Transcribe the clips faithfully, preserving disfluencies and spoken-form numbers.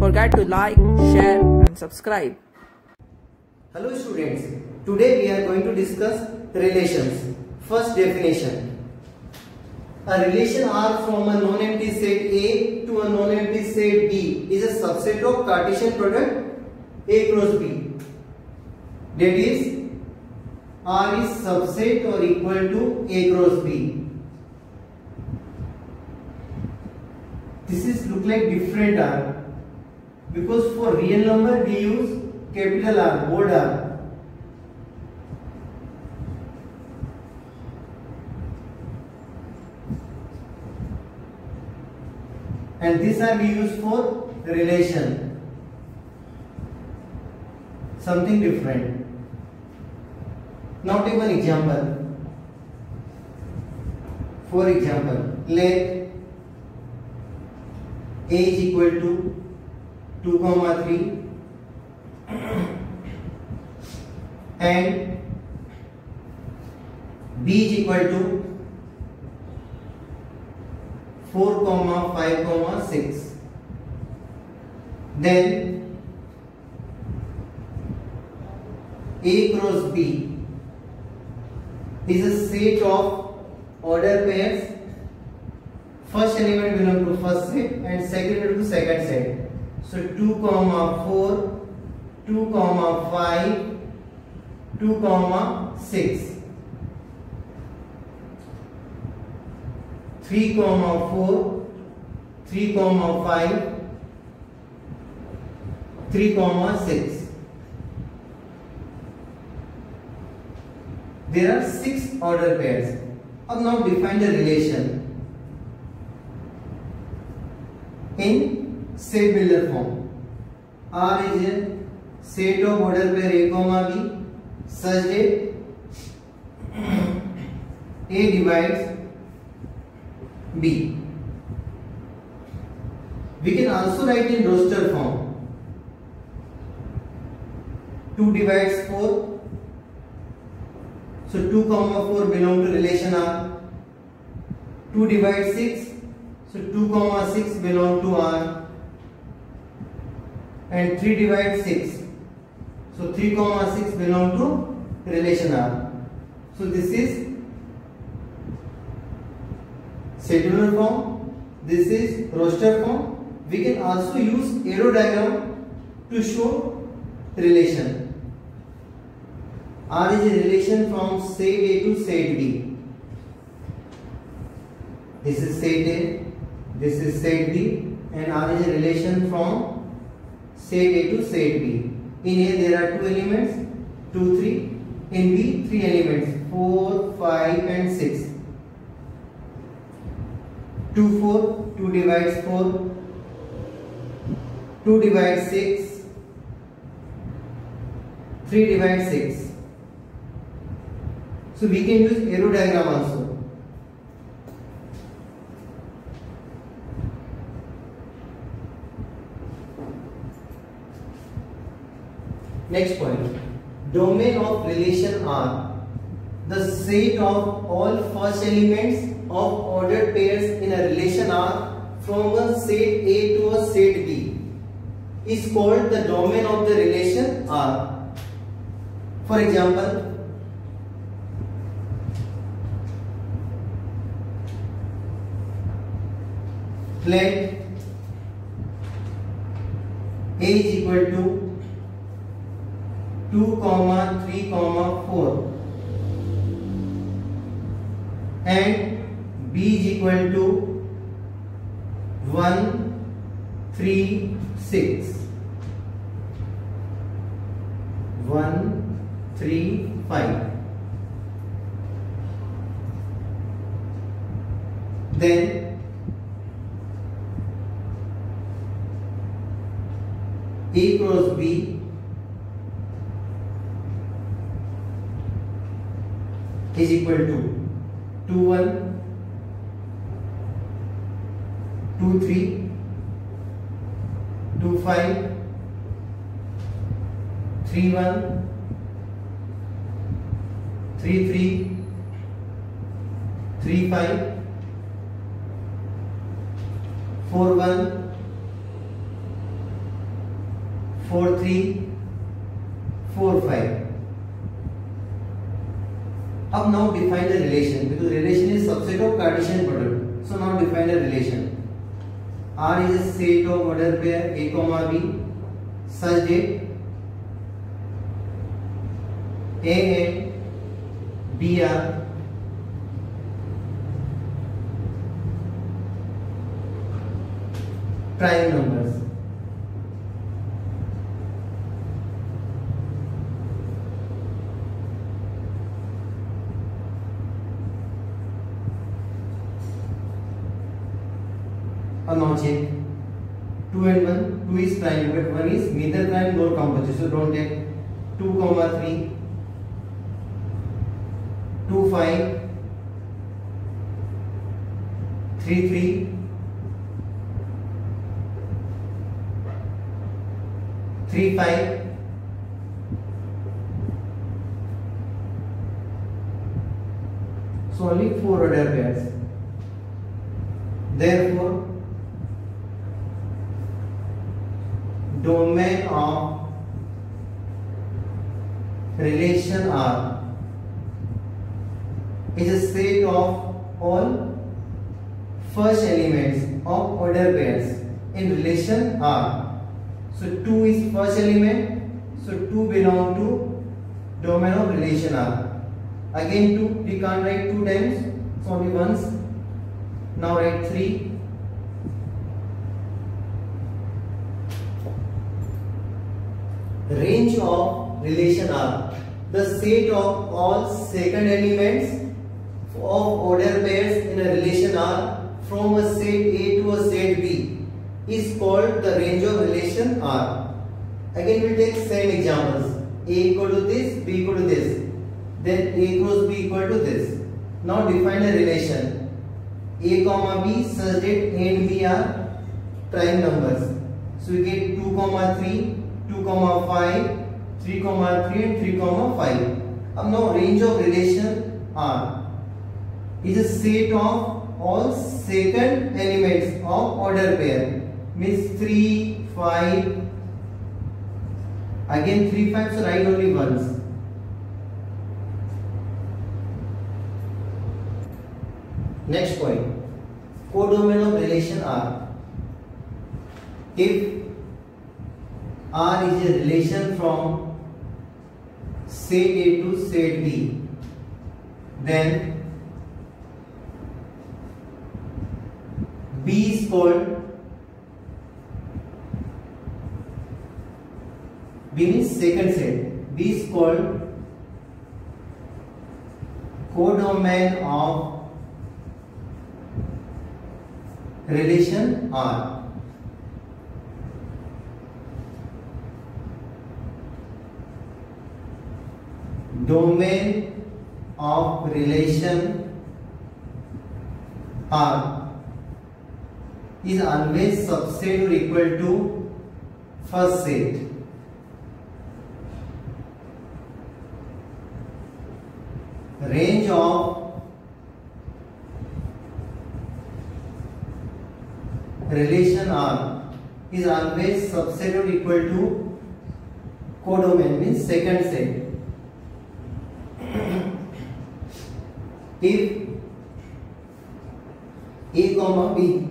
forget to like, share and subscribe. Hello students, today we are going to discuss relations. First definition. A relation R from a non-empty set A to a non-empty set B is a subset of Cartesian product A cross B. That is, R is subset or equal to A cross B. This is look like different R because for real number we use capital R, bold R. And this R we use for relation. Something different. Now take one example. For example, let A is equal to two comma three and B is equal to four comma five comma six. Then A cross B is a set of order pairs. First element belongs to first set and second element to second set. So two comma four, two comma five, two comma six. three comma four, three comma five, three comma six. There are six order pairs. Now define the relation in set builder form. R is a set of order pair A comma B such that A divides B. We can also write in roster form. two divides four. So two comma four belong to relation R. two divides six. So two comma six belong to R. And three divides six. So three comma six belong to relation R. So this is scheduler form, this is roster form. We can also use arrow diagram to show relation. R is a relation from set A to set B. This is set A, this is set B, and R is a relation from set A to set B. In A there are two elements, two, three. In B, three elements, four, five, and six. two, four, two divides four, two divides six, three divides six. So we can use arrow diagram also. Next point, domain of relation R, the set of all first elements of ordered pairs in a relation R from a set A to a set B is called the domain of the relation R. For example, let A is equal to two comma three comma four and B is equal to one, three, six. one, three, five. Then A cross B is equal to two, one, two, three, two, five, three, one, three, three, three, five, four, one, four three, four five. अब now define the relation, because relation is subset of Cartesian product. So now define the relation. R is a set of order pair A comma B such that A and B are prime numbers. Now check two and one. two is prime, but one is neither prime nor composite. So don't take two comma three, two five, three three, three five, so only four order pairs. Therefore, domain of relation R is a set of all first elements of order pairs in relation R. So two is first element, so two belong to domain of relation R. Again two, we can't write two times, so only once. Now write three. Range of relation R, the set of all second elements of order pairs in a relation R from a set A to a set B is called the range of relation R. Again we will take same examples. A equal to this, B equal to this, then A cross B equal to this. Now define a relation A comma B such that A and B are prime numbers. So we get two comma three, two comma five, three comma three and three comma five. Now range of relation R is a set of all second elements of order pair, means three, five, again three, five, so write only once. Next point, codomain of relation R. If R is a relation from set A to set B, then B is called, B means second set, B is called codomain of relation R. Domain of relation R is always subset or equal to first set. Range of relation R is always subset or equal to codomain, means second set. If A comma B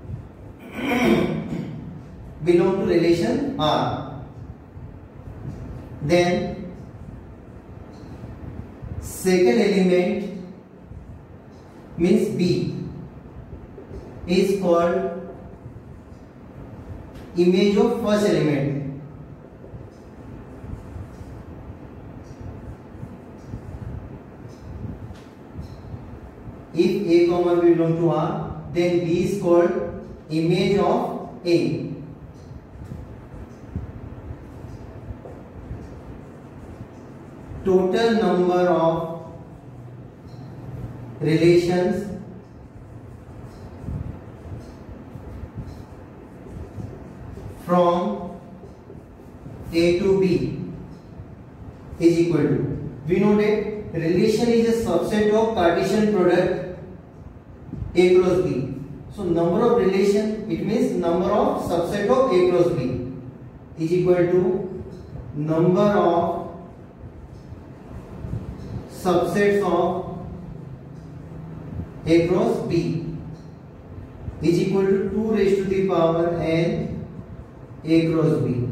belong to relation R, then second element means B is called image of first element. If A comma B belong to R, then B is called image of A. Total number of relations from A to B is equal to, we know that relation is a subset of Cartesian product A cross B. So number of relation, it means number of subset of A cross B. is equal to number of subsets of A cross B is equal to two raised to the power n A cross B.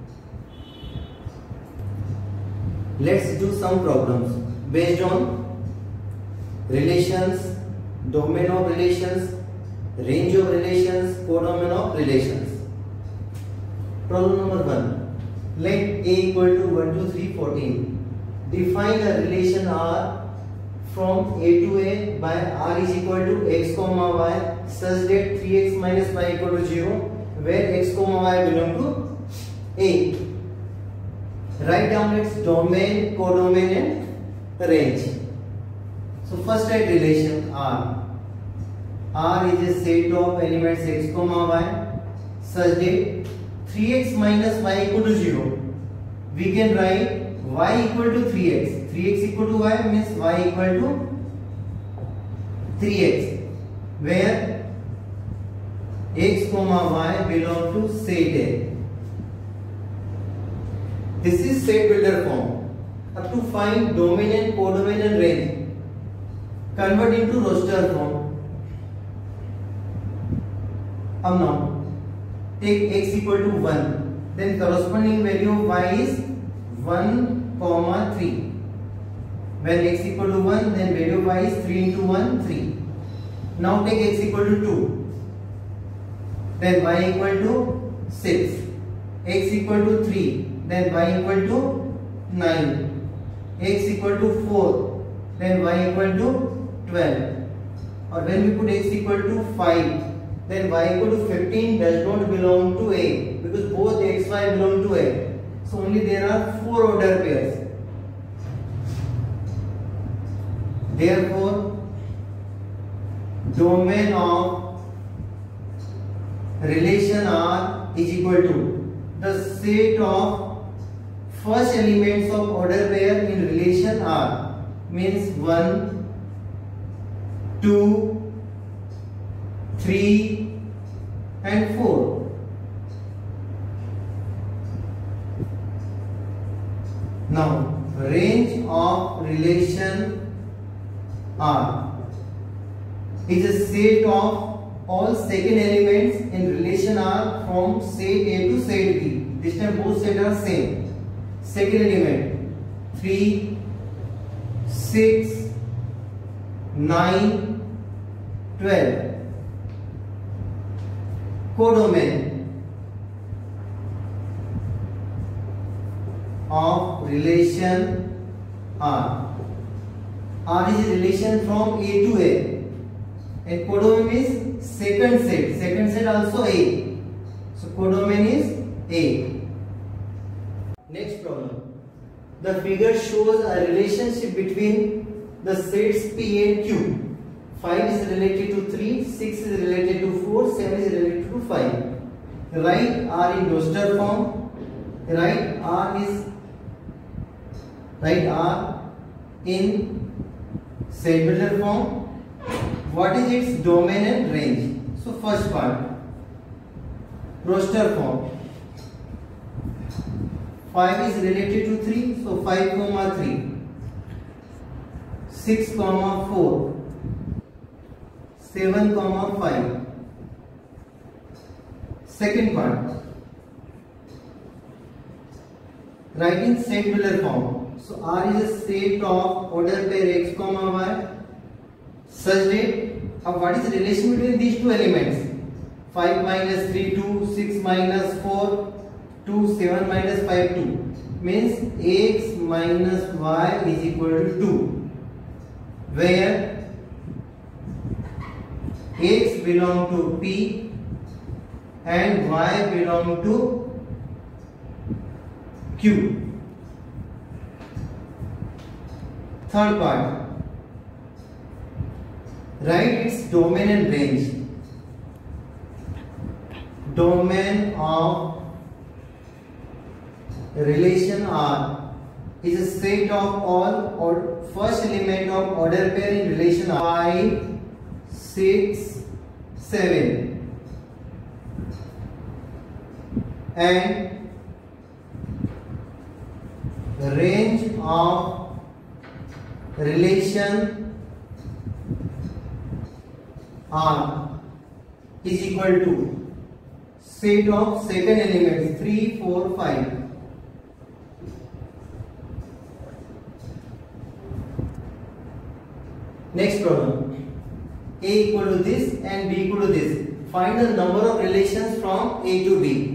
Let's do some problems based on relations, domain of relations, range of relations, codomain of relations. Problem number one. Let A equal to one, two, three, fourteen. Define a relation R from A to A by R is equal to x comma y such that three x minus y equal to zero, where x comma y belong to A. Write down its domain, codomain and range. So first write relation R. R is a set of elements x comma y such that three x minus y equal to zero. We can write y equal to three x. three x equal to y means y equal to three x, where x comma y belong to set A. This is set builder form. Up to find domain and codomain and range. Convert into roster form. अब now take x equal to one, then corresponding value of y is one comma three. When x equal to one, then value of y is three into one, three. Now take x equal to two, then y equal to six. X equal to three, then y equal to nine. X equal to four, then y equal to twelve. Or when we put x equal to five, then y equal to fifteen does not belong to A, because both x, y belong to A. So only there are four order pairs. Therefore, domain of relation R is equal to the set of first elements of order pair in relation R, means one, two, three and four. Now range of relation R is a set of all second elements in relation R from set A to set B. This time both sets are same. Second element three, six, nine, twelve. Codomain of relation R. R is a relation from A to A, and codomain is second set. Second set also A. So codomain is A. Next problem. The figure shows a relationship between the sets P and Q. five is related to three, six is related to four, seven is related to five. Write R in roster form. Write R is write R in set builder form. What is its domain and range? So first part, roster form. five is related to three, so five comma three. six comma four. seven comma five. Second part, write in set builder form. So R is a set of order pair x comma y such that, uh, what is the relation between these two elements? five minus three, two, six minus four, two, seven minus five, two. Means x minus y is equal to two, where x belong to P and y belong to Q. Third part, write its domain and range. Domain of relation R is a set of all or first element of order pair in relation R. five, six, seven and range of relation R is equal to set of second elements three, four, five. Next problem. A equal to this and B equal to this. Find the number of relations from A to B.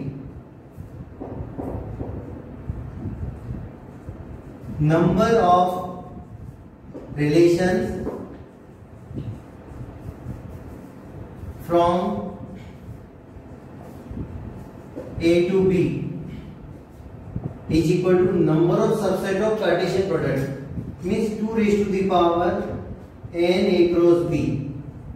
Number of relations from A to B is equal to number of subset of Cartesian products, means two raised to the power n A cross B,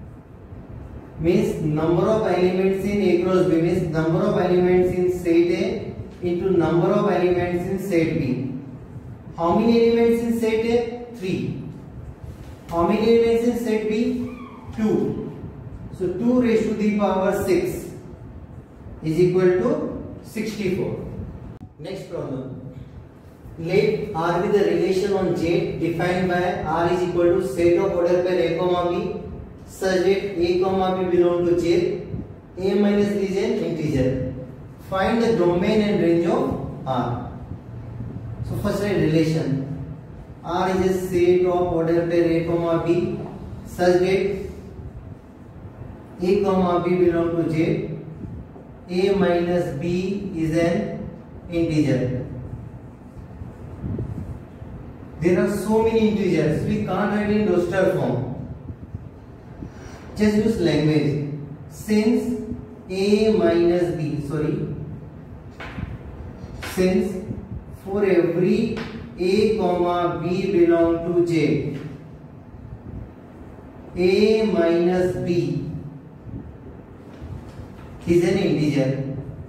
means number of elements in A cross B, means number of elements in set A into number of elements in set B. How many elements in set A? three. How many elements in set B? two. So two raised to the power six is equal to sixty-four. Next problem. Let R be the relation on Z defined by R is equal to set of order pair A comma B such that A comma B belong to Z. A minus B is an integer. Find the domain and range of R. So first write relation. R is a set of order pair A comma B such that A comma B belong to Z. A minus B is an integer. There are so many integers, we can't write in roster form. Just use language. Since A minus B, sorry, since for every A comma B belong to Z, A minus B is an integer.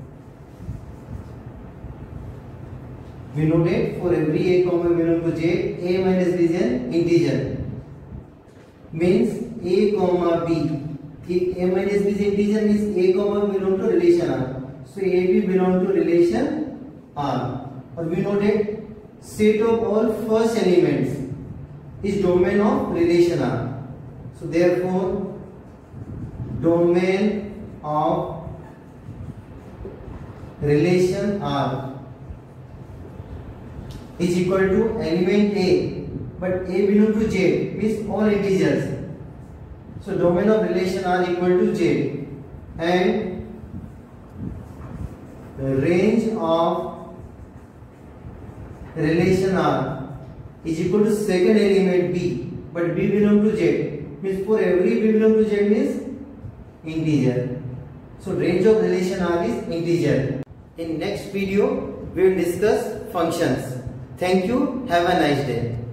We noted for every A comma belong to Z, A minus B is an integer. Means A comma B. If A minus B is integer, means A comma belong to relation R. So A B belong to relation R. Or we noted set of all first elements is domain of relation R. So therefore domain of relation R is equal to element A, but A belong to Z, means all integers. So domain of relation R equal to Z, and the range of relation R is equal to second element B, but B belong to Z, means for every B belong to Z means integer. So range of relation R is integer. In next video we will discuss functions. Thank you. Have a nice day.